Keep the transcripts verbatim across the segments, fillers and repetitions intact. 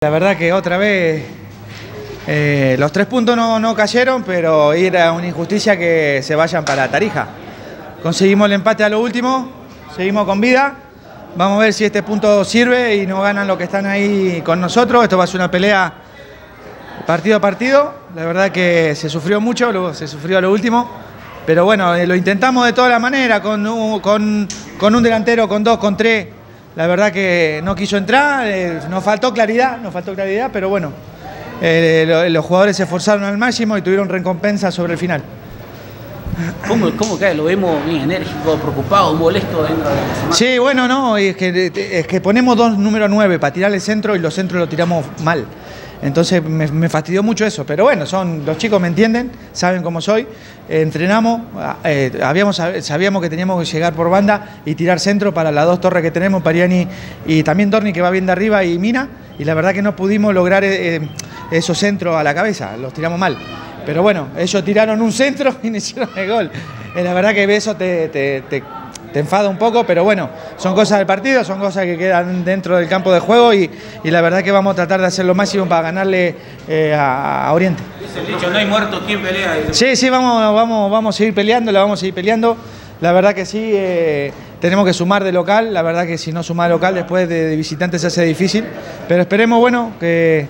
La verdad que otra vez eh, los tres puntos no, no cayeron, pero era una injusticia que se vayan para Tarija. Conseguimos el empate a lo último, seguimos con vida. Vamos a ver si este punto sirve y nos ganan los que están ahí con nosotros. Esto va a ser una pelea partido a partido. La verdad que se sufrió mucho, luego se sufrió a lo último. Pero bueno, lo intentamos de todas las maneras, con, con, con un delantero, con dos, con tres. La verdad que no quiso entrar, eh, nos faltó claridad, nos faltó claridad, pero bueno, eh, lo, los jugadores se esforzaron al máximo y tuvieron recompensa sobre el final. ¿Cómo, cómo cae? Lo vemos bien enérgico, preocupado, molesto dentro de la semana. Sí, bueno, no, es que, es que ponemos dos número nueve para tirar el centro y los centros los tiramos mal. Entonces me, me fastidió mucho eso, pero bueno, son los chicos me entienden, saben cómo soy, eh, entrenamos, eh, habíamos, sabíamos que teníamos que llegar por banda y tirar centro para las dos torres que tenemos, Pariani y también Dorni que va bien de arriba y Mina, y la verdad que no pudimos lograr eh, esos centros a la cabeza, los tiramos mal. Pero bueno, ellos tiraron un centro y no hicieron el gol. Eh, la verdad que eso te... te, te Te enfada un poco, pero bueno, son cosas del partido, son cosas que quedan dentro del campo de juego y, y la verdad que vamos a tratar de hacer lo máximo para ganarle eh, a, a Oriente. Dice el dicho, no hay muerto, ¿quién pelea? Sí, sí, vamos, vamos, vamos a seguir peleando, la vamos a seguir peleando. La verdad que sí, eh, tenemos que sumar de local, la verdad que si no sumar de local después de, de visitante se hace difícil, pero esperemos, bueno, que,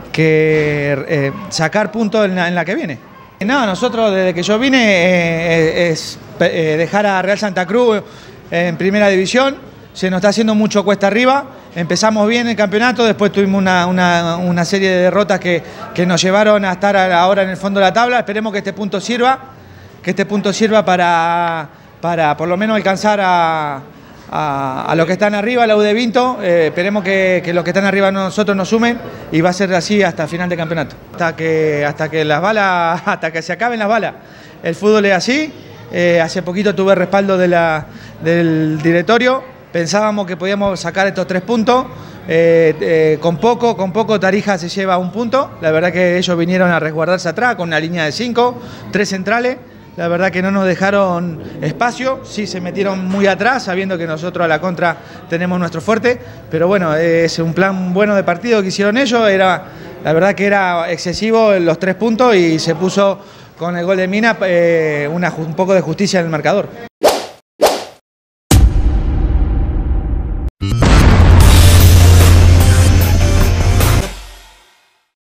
que eh, sacar puntos en la, en la que viene. No, nosotros desde que yo vine eh, es eh, dejar a Real Santa Cruz en primera división, se nos está haciendo mucho cuesta arriba, empezamos bien el campeonato, después tuvimos una, una, una serie de derrotas que, que nos llevaron a estar ahora en el fondo de la tabla, esperemos que este punto sirva, que este punto sirva para, para por lo menos alcanzar a, a, a los que están arriba, la U de Vinto, eh, esperemos que, que los que están arriba nosotros nos sumen y va a ser así hasta final de campeonato. Hasta que, hasta que las balas, hasta que se acaben las balas. El fútbol es así, eh, hace poquito tuve respaldo de la, del directorio, pensábamos que podíamos sacar estos tres puntos, eh, eh, con poco, con poco Tarija se lleva un punto, la verdad que ellos vinieron a resguardarse atrás con una línea de cinco, tres centrales. La verdad que no nos dejaron espacio, sí se metieron muy atrás, sabiendo que nosotros a la contra tenemos nuestro fuerte, pero bueno, es un plan bueno de partido que hicieron ellos, era, la verdad que era excesivo los tres puntos y se puso con el gol de Mina eh, una, un poco de justicia en el marcador.